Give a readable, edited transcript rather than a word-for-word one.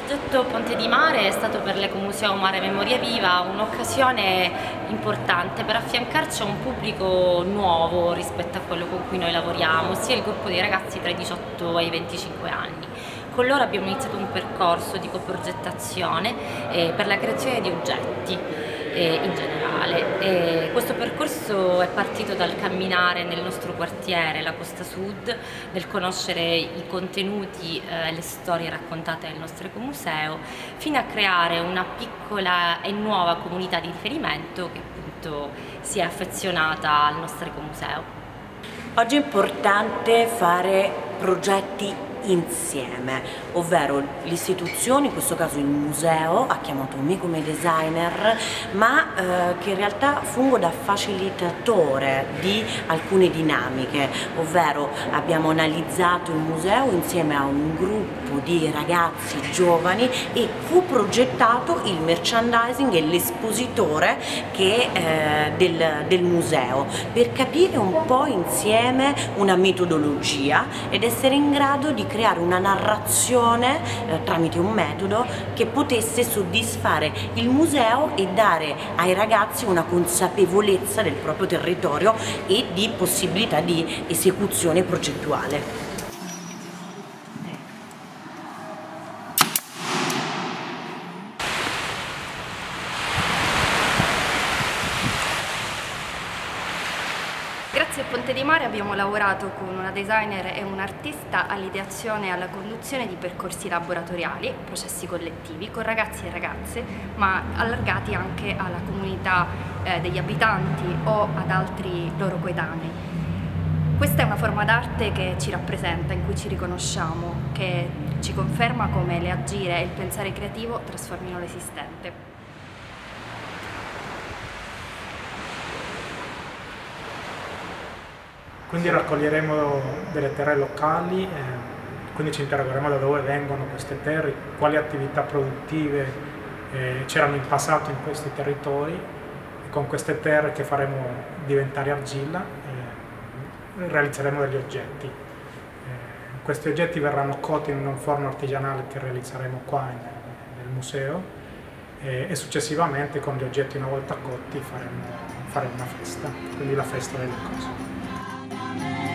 progetto Ponte di Mare è stato per l'Ecomuseo Mare Memoria Viva un'occasione importante per affiancarci a un pubblico nuovo rispetto a quello con cui noi lavoriamo, ossia il gruppo dei ragazzi tra i 18 e i 25 anni. Con loro abbiamo iniziato un percorso di coprogettazione per la creazione di oggetti in generale. Questo percorso è partito dal camminare nel nostro quartiere, la Costa Sud, nel conoscere i contenuti e le storie raccontate nel nostro ecomuseo, fino a creare una piccola e nuova comunità di riferimento che appunto si è affezionata al nostro ecomuseo. Oggi è importante fare progetti insieme, ovvero l'istituzione, in questo caso il museo, ha chiamato me come designer, ma che in realtà fungo da facilitatore di alcune dinamiche, ovvero abbiamo analizzato il museo insieme a un gruppo di ragazzi giovani e coprogettato il merchandising e l'espositore del museo, per capire un po' insieme una metodologia ed essere in grado di creare una narrazione tramite un metodo che potesse soddisfare il museo e dare ai ragazzi una consapevolezza del proprio territorio e di possibilità di esecuzione progettuale. Grazie a Ponte di Mare abbiamo lavorato con una designer e un artista all'ideazione e alla conduzione di percorsi laboratoriali, processi collettivi, con ragazzi e ragazze, ma allargati anche alla comunità degli abitanti o ad altri loro coetanei. Questa è una forma d'arte che ci rappresenta, in cui ci riconosciamo, che ci conferma come le agire e il pensare creativo trasformino l'esistente. Quindi raccoglieremo delle terre locali, quindi ci interrogeremo da dove vengono queste terre, quali attività produttive c'erano in passato in questi territori, e con queste terre che faremo diventare argilla realizzeremo degli oggetti. Questi oggetti verranno cotti in un forno artigianale che realizzeremo qua nel museo e successivamente con gli oggetti una volta cotti faremo una festa, quindi la festa delle cose.